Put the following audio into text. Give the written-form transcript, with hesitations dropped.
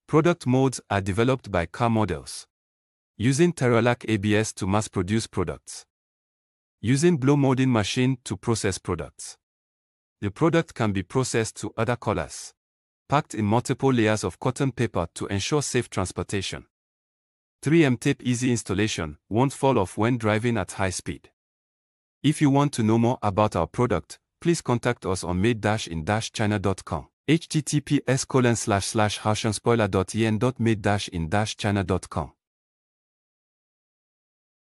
Product modes are developed by car models. Using Terralac ABS to mass-produce products. Using blow molding machine to process products. The product can be processed to other colors. Packed in multiple layers of cotton paper to ensure safe transportation. 3M tape easy installation, won't fall off when driving at high speed. If you want to know more about our product, please contact us on made-in-china.com. https://hauschanspoiler.en.made-in-china.com